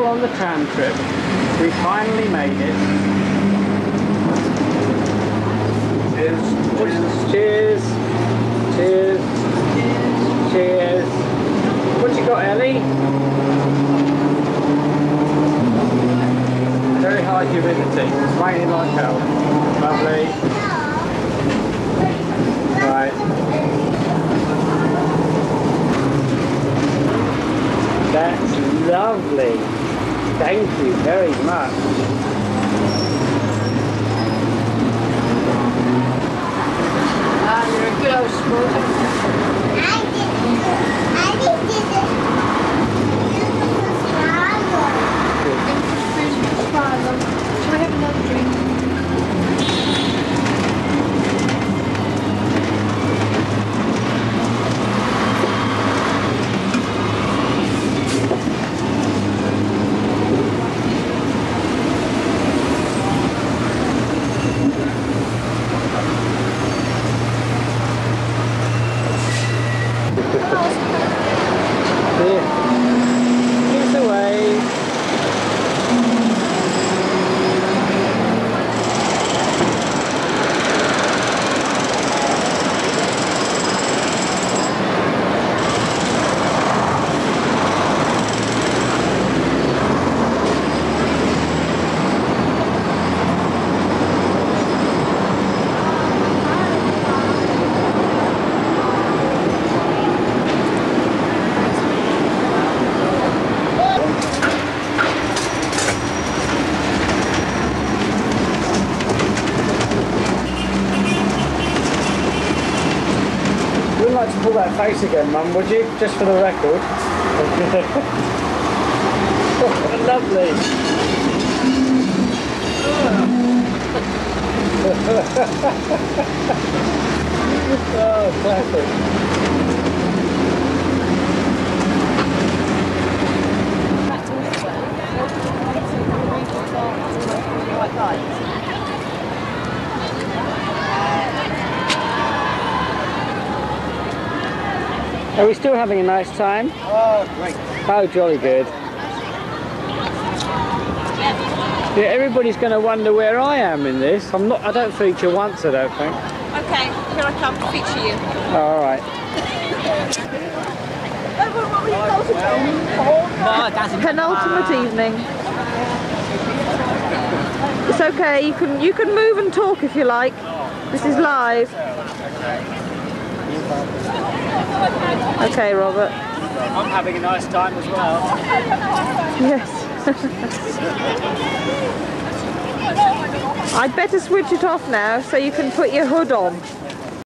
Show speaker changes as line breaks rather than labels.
on the tram trip. We finally made it. Cheers. Cheers. Cheers. Cheers. What you got, Ellie? Very high humidity. It's raining like hell. Lovely. Right. That's lovely. Thank you very much.
You're a good old sport.
I did this.
Shall we have another drink?
Here's the way. You'd like to pull that face again, Mum, would you? Just for the record. Lovely. Oh, classic. Are we still having a nice time?
Oh, great.
Oh, jolly good. Yeah, everybody's going to wonder where I am in this. I don't feature once, I don't think.
Okay, here I come to feature you.
Oh, all right.
Penultimate evening. It's okay, you can move and talk if you like. This is live. Okay, Robert.
I'm having a nice time as well.
Yes. I'd better switch it off now so you can put your hood on.